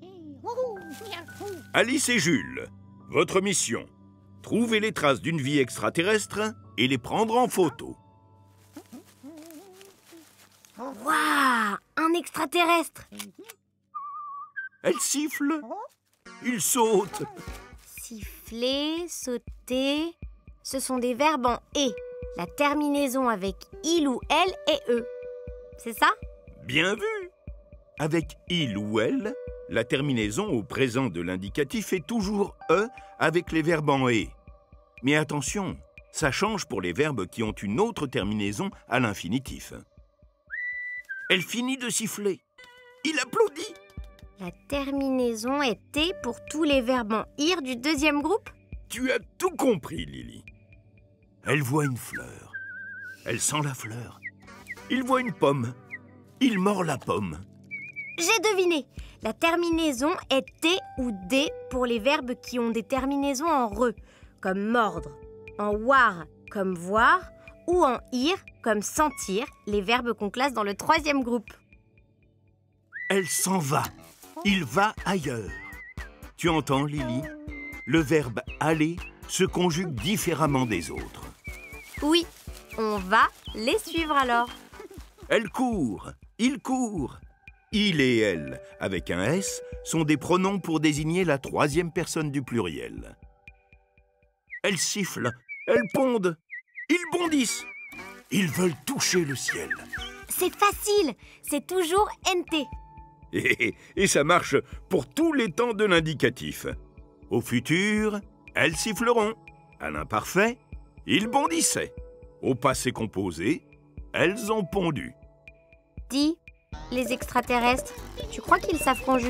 Alice et Jules, votre mission, trouver les traces d'une vie extraterrestre et les prendre en photo. Waouh! Un extraterrestre! Elle siffle, il saute. Siffler, sauter... Ce sont des verbes en « et ». La terminaison avec « il » ou « elle » est « eux ». C'est ça? Bien vu. Avec il ou elle, la terminaison au présent de l'indicatif est toujours « e » avec les verbes en « et ». Mais attention, ça change pour les verbes qui ont une autre terminaison à l'infinitif. Elle finit de siffler. Il applaudit. La terminaison est « t » pour tous les verbes en « ir » du deuxième groupe? Tu as tout compris, Lily. Elle voit une fleur. Elle sent la fleur. Il voit une pomme. Il mord la pomme. J'ai deviné. La terminaison est « t » ou « d » pour les verbes qui ont des terminaisons en « re », comme mordre, en « war », comme voir, ou en « ir », comme sentir, les verbes qu'on classe dans le troisième groupe. Elle s'en va. Il va ailleurs. Tu entends, Lily? Le verbe « aller » se conjugue différemment des autres. Oui, on va les suivre alors. Elle court, il court. Il et elle, avec un S, sont des pronoms pour désigner la troisième personne du pluriel. Elle siffle, elle ponde, ils bondissent. Ils veulent toucher le ciel. C'est facile, c'est toujours NT. Et ça marche pour tous les temps de l'indicatif. Au futur, elles siffleront. À l'imparfait, ils bondissaient. Au passé composé, elles ont pondu. Dis, les extraterrestres, tu crois qu'ils savent conjuguer ?